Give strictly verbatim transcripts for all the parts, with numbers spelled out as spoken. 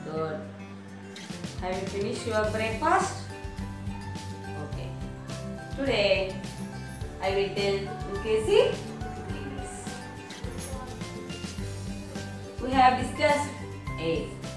Good. Have you finished your breakfast? Okay. Today I will tell U K C English. We have discussed A.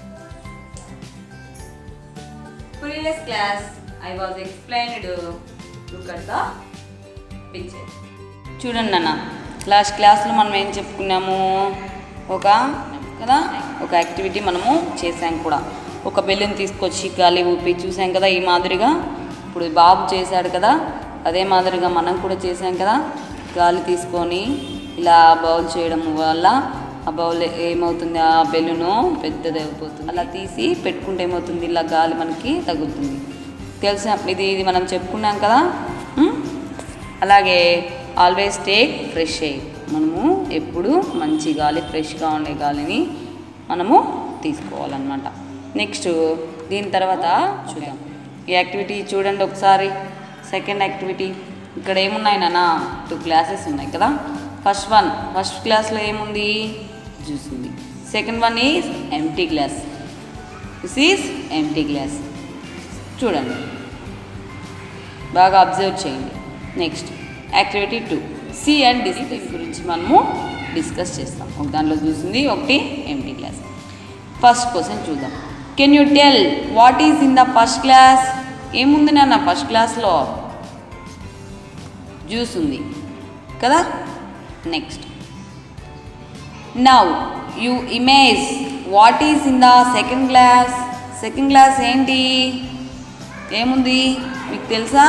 Previous class I was explained. Look at the picture. చూడండి నాన్న last క్లాస్లో మనం ఏం చెప్పుకున్నాము ఒక కదా ఒక activity మనము చేసాం కూడా ఒక బెలూన్ తీసుకొచ్చి గాలి ఊపి చూసాం కదా ఈ మాదిరిగా ఇప్పుడు బాబు చేశాడు కదా అదే మాదిరిగా మనం కూడా చేసాం కదా గాలి తీసుకొని ఇలా బౌల్ చేయడం వల్ల ఆ బౌల్ ఏమవుతుంది ఆ బెలూను పెద్దది అయిపోతుంది అలా తీసి పెట్టుకుంటే ఏమవుతుంది ఇలా గాలి మనకి తగులుతుంది తెలిసిన ఇది ఇది మనం చెప్పుకున్నాం కదా అలాగే ఆల్వేస్ టేక్ ఫ్రెష్ ఎయిర్ మనము ఎప్పుడు మంచి గాలి ఫ్రెష్గా ఉండే గాలిని మనము తీసుకోవాలన్నమాట నెక్స్ట్ దీని తర్వాత చూద్దాం ఈ యాక్టివిటీ చూడండి ఒకసారి సెకండ్ యాక్టివిటీ ఇక్కడ ఏమున్నాయి నాన్న టూ క్లాసెస్ ఉన్నాయి కదా ఫస్ట్ వన్ ఫస్ట్ క్లాస్లో ఏముంది జ్యూస్ ఉంది second one is empty glass this is empty glass చూడండి బాగా అబ్జర్వ్ చేయండి next activity two see and discuss గురించి మనము డిస్కస్ చేస్తాం ఒక దాంట్లో చూసింది ఒకటి ఎంటీ గ్లాస్ ఫస్ట్ క్వశ్చన్ చూద్దాం can you tell what is in the first class ఏముంది నాన్న ఫస్ట్ క్లాస్లో జ్యూస్ ఉంది కదా next now you image what is in the second class second class ఏంటి ఏముంది మీకు తెలుసా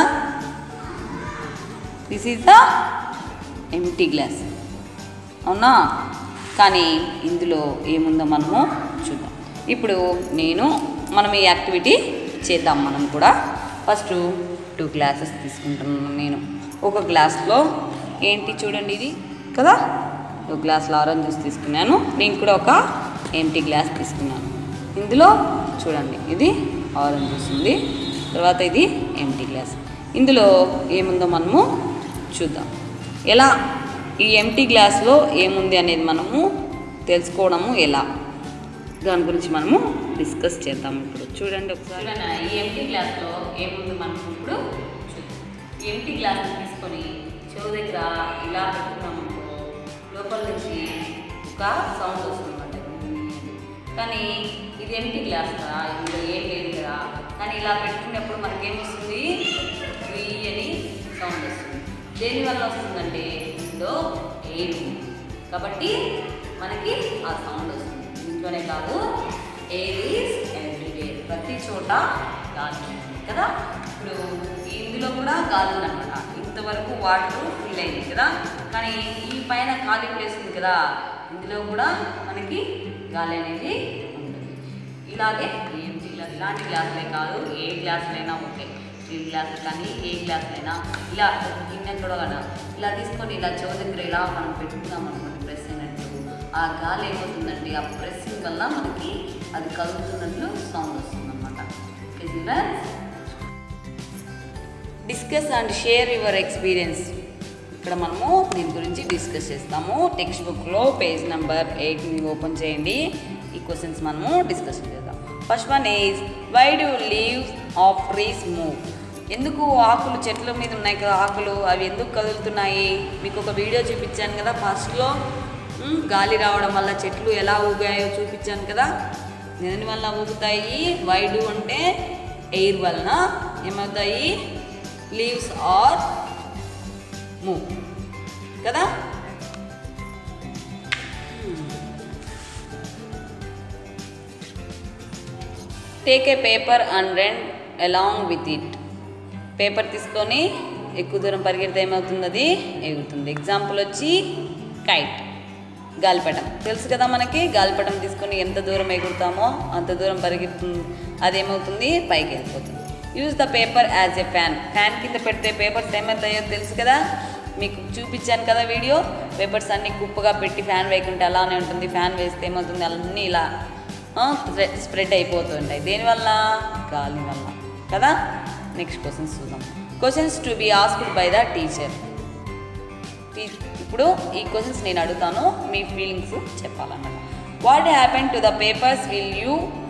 this is the empty glass అవునా కానీ ఇందులో ఏముందో మనము చూద్దాం ఇప్పుడు నేను మనం ఈ యాక్టివిటీ చేద్దాం మనం కూడా ఫస్ట్ టూ గ్లాసెస్ తీసుకుంటున్నాను నేను ఒక గ్లాస్లో ఏంటి చూడండి ఇది కదా ఒక గ్లాస్లో ఆరెంజ్ జ్యూస్ తీసుకున్నాను నేను కూడా ఒక ఎంటీ గ్లాస్ తీసుకున్నాను ఇందులో చూడండి ఇది ఆరెంజ్ జ్యూస్ ఉంది తర్వాత ఇది ఎంటీ గ్లాస్ ఇందులో ఏముందో మనము చూద్దాం ఎలా ఈ ఎంటీ గ్లాస్లో ఏముంది అనేది మనము తెలుసుకోవడము ఎలా దాని గురించి మనము డిస్కస్ చేద్దాం ఇప్పుడు చూడండి ఒకసారి ఈ ఎంటీ గ్లాస్లో ఏముంది మనము ఇప్పుడు చూద్దాం ఈ ఎంటీ గ్లాస్ తీసుకొని చెవు దగ్గర ఇలా పెట్టుకున్నామనుకో లోపల నుంచి ఒక సౌండ్ వస్తుందన్నమాట కానీ ఇది ఎంటీ గ్లాస్ కదా ఇందులో ఏం లేదు కదా కానీ ఇలా పెట్టుకున్నప్పుడు మనకేమొస్తుంది ఫ్రీ అని సౌండ్ వస్తుంది దేనివల్ల వస్తుందంటే ఇందులో ఎయిర్ ఉంది కాబట్టి మనకి ఆ సౌండ్ వస్తుంది ఇంట్లోనే కాదు ఎయిర్ ఈజ్ ఎవ్రీవేర్ ప్రతి చోట గాలి ఉంది కదా ఇప్పుడు ఇందులో కూడా గాలి ఉందన్నమాట ఇంతవరకు వాటర్ ఫిల్ అయింది కదా కానీ ఈ పైన ఖాళీ ప్లేస్ ఉంది కదా ఇందులో కూడా మనకి గాలి అనేది ఉంటుంది ఇలాగే ఏంటి ఇలాంటి గ్లాసులే కాదు ఏ గ్లాసులైనా ఓకే స్టీల్ గ్లాసులు కానీ ఏ గ్లాసులైనా ఇలా గిన్నె చూడగలనా ఇలా తీసుకొని ఇలా చెవు దగ్గర ఇలా మనం పెట్టుకున్నాం అనుకోండి ప్రెస్ అయినట్టు ఆ గాలి ఏమవుతుందంటే ఆ ప్రెస్సింగ్ వల్ల మనకి అది కలుగుతున్నట్లు సౌండ్ వస్తుంది అనమాట discuss and share your experience ఇక్కడ మనము దీని గురించి డిస్కస్ చేస్తాము టెక్స్ట్ బుక్లో పేజ్ నెంబర్ ఎయిట్ని ఓపెన్ చేయండి ఈ క్వశ్చన్స్ మనము డిస్కస్ చేద్దాం first one is why do leaves of trees move ఎందుకు ఆకులు చెట్ల మీద ఉన్నాయి కదా ఆకులు అవి ఎందుకు కదులుతున్నాయి మీకు ఒక వీడియో చూపించాను కదా ఫస్ట్లో గాలి రావడం వల్ల చెట్లు ఎలా ఊగాయో చూపించాను కదా దేని వల్ల ఊగుతాయి వై డూ అంటే ఎయిర్ వలన ఏమవుతాయి లీవ్స్ ఆర్ మూవ్ కదా take a paper and run along with it paper తీసుకొని ఎక్కువ దూరం పరిగెడితే ఏమవుతుంది అది ఎగురుతుంది ఎగ్జాంపుల్ వచ్చి కైట్ గాలిపటం తెలుసు కదా మనకి గాలిపటం తీసుకొని ఎంత దూరం ఎగురుతామో అంత దూరం పరిగెడుతుంది అదేమవుతుంది పైకి వెళ్ళిపోతుంది use the paper as a fan fan కింద పెడితే పేపర్స్ ఏమవుతాయో తెలుసు కదా మీకు చూపించాను కదా వీడియో పేపర్స్ అన్నీ కుప్పగా పెట్టి ఫ్యాన్ వేయకుంటే అలానే ఉంటుంది ఫ్యాన్ వేస్తే ఏమవుతుంది అన్నీ ఇలా స్ప్రెడ్ అయిపోతుంటాయి దేనివల్ల గాలి వల్ల కదా నెక్స్ట్ క్వశ్చన్స్ చూద్దాం questions to be asked by the teacher ఇప్పుడు ఈ క్వశ్చన్స్ నేను అడుగుతాను మీ ఫీలింగ్స్ చెప్పాలన్నమాట what happen to the papers will you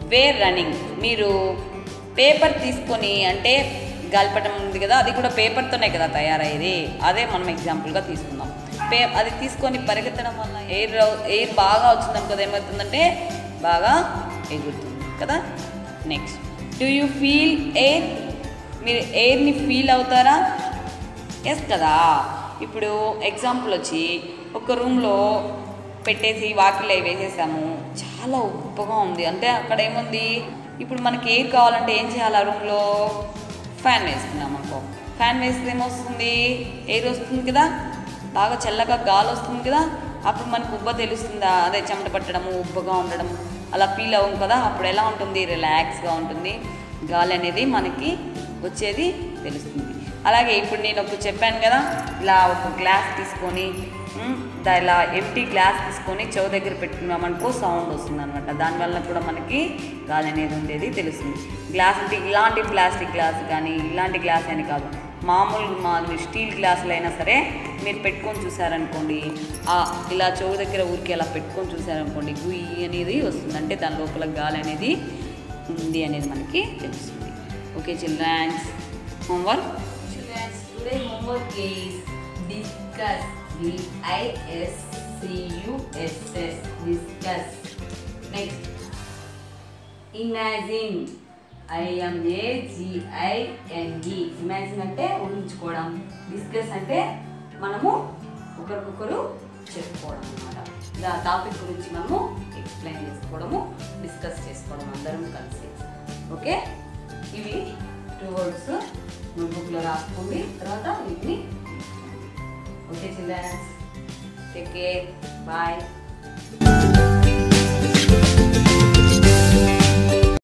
were running. మీరు పేపర్ తీసుకొని, అంటే గాలిపటం ఉంది కదా, అది కూడా పేపర్తోనే కదా తయారయ్యేది, అదే మనం ఎగ్జాంపుల్గా తీసుకుందాం. పే అది తీసుకొని పరిగెత్తడం వల్ల ఎయిర్ ఎయిర్ బాగా వచ్చిందాం కదా, ఏమవుతుందంటే బాగా ఎగురుతుంది కదా. Next, do you feel air? మీరు ఎయిర్ని ఫీల్ అవుతారా? ఎస్ కదా. ఇప్పుడు ఎగ్జాంపుల్ వచ్చి ఒక రూమ్లో పెట్టేసి వాకిల్లో వేసేసాము, చాలా ఉప్పగా ఉంది అంటే అక్కడ ఏముంది, ఇప్పుడు మనకి ఎయిర్ కావాలంటే ఏం చేయాలి? ఆ రూమ్లో ఫ్యాన్ వేసుకున్నాం అనుకో, ఫ్యాన్ వేస్తే ఏమొస్తుంది? ఎయిర్ వస్తుంది కదా, బాగా చల్లగా గాలి వస్తుంది కదా, అప్పుడు మనకు ఉబ్బ తెలుస్తుందా? అదే చెమట పట్టడము, ఉబ్బగా ఉండడం అలా ఫీల్ అవ్వం కదా. అప్పుడు ఎలా ఉంటుంది? రిలాక్స్గా ఉంటుంది, గాలి అనేది మనకి వచ్చేది తెలుస్తుంది. అలాగే ఇప్పుడు నేను ఒక చెప్పాను కదా, ఇలా ఒక గ్లాస్ తీసుకొని దా ఇలా ఎంటీ గ్లాస్ తీసుకొని చెవు దగ్గర పెట్టుకున్నామనుకో సౌండ్ వస్తుంది అనమాట. దానివల్ల కూడా మనకి గాలి అనేది ఉండేది తెలుస్తుంది. గ్లాస్ అంటే ఇలాంటి ప్లాస్టిక్ గ్లాస్ కానీ ఇలాంటి గ్లాస్ అని కాదు, మామూలు మామూలు స్టీల్ గ్లాసులు అయినా సరే మీరు పెట్టుకొని చూసారనుకోండి, ఇలా చెవు దగ్గర ఊరికి అలా పెట్టుకొని చూసారనుకోండి, గుయ్యి అనేది వస్తుంది, అంటే దాని లోపల గాలి అనేది ఉంది అనేది మనకి తెలుస్తుంది. Okay childrens, homework. Children's, today homework is discuss. D I S C U S S. Discuss. Next, imagine. I M A G I N E. Imagine అంటే ఊహించుకోవడం, డిస్కస్ అంటే మనము ఒకరికొకరు చెప్పుకోవడం అన్నమాట. ఇలా టాపిక్ గురించి మనము ఎక్స్ప్లెయిన్ చేసుకోవడము, డిస్కస్ చేసుకోవడం అందరం కలిసి. ఓకే, ఇవి టూ వర్డ్స్ నోట్బుక్లో రాసుకోండి, తర్వాత వీటిని. Okay childrens, take care, bye.